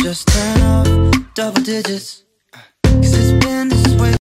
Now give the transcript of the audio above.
just turn off double digits. 'Cause it's been